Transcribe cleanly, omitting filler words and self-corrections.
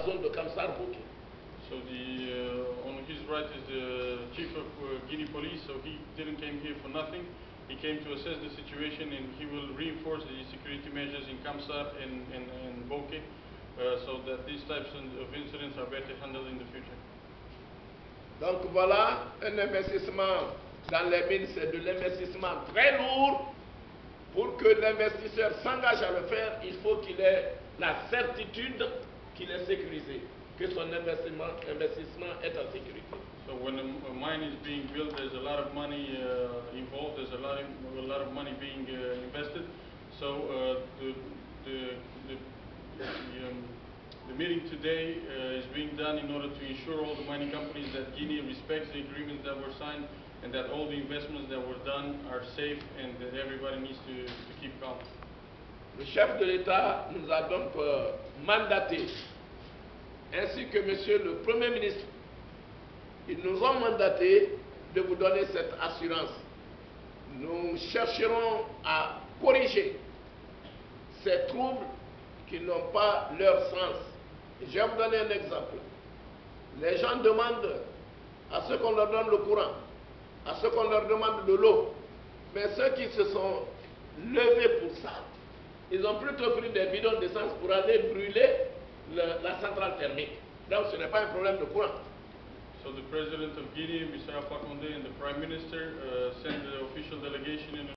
zone de Kamsar-Bouké. So on his right is the chief of Guinea police, so he didn't came here for nothing. He came to assess the situation and he will reinforce the security measures in Kamsar and Bouké so that these types of incidents are better handled in the future. Donc voilà, un investissement dans les mines, c'est de l'investissement très lourd. Pour que l'investisseur s'engage à le faire, il faut qu'il ait la certitude qu'il est sécurisé, que son investissement est en sécurité. So when a mine is being built, there's a lot of money involved. There's a lot of money being invested. So the meeting today is being done in order to ensure all the mining companies that Guinea respects the agreements that were signed and that all the investments that were done are safe and that everybody needs to keep calm. Le chef de l'État nous a donc mandaté, ainsi que Monsieur le Premier ministre, ils nous ont mandaté de vous donner cette assurance. Nous chercherons à corriger ces troubles qui n'ont pas leur sens. Je vais vous donner un exemple. Les gens demandent à ceux qu'on leur donne le courant, à ceux qu'on leur demande de l'eau. Mais ceux qui se sont levés pour ça, ils ont plutôt pris des bidons d'essence pour aller brûler la centrale thermique. Donc ce n'est pas un problème de courant. So the President of Guinea, Mr. Alpha Condé, and the Prime Minister sent the official delegation in